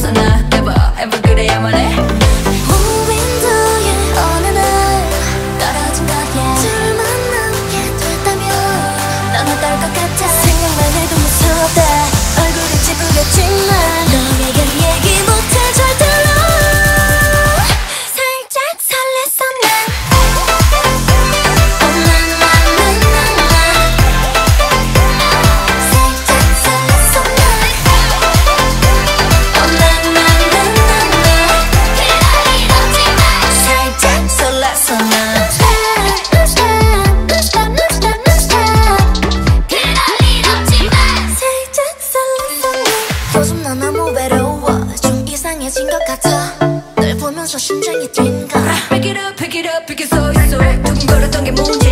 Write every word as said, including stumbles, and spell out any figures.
설렜어 나 Never ever 그래야만 해 무인도의 어느 날 떨어진 거야 둘만 남게 됐다면 넌 어떨 것 같아 생각만 해도 무섭다 얼굴이 찌푸렸지만 너에게 얘기 못해 절대로 살짝 설렜어 난 Oh na na na na na 살짝 설렜어 난 Oh na na na na na 살짝 설렜어 난 Non stop, non stop, non stop, non stop 그럴 일 없지만 살짝 설렜어 난 요즘 난 너무 외로워 좀 이상해진 것 같아 널 보면서 심장이 뛴다 Pick it up, pick it up, pick it so 있어 두근거렸던 게 뭔지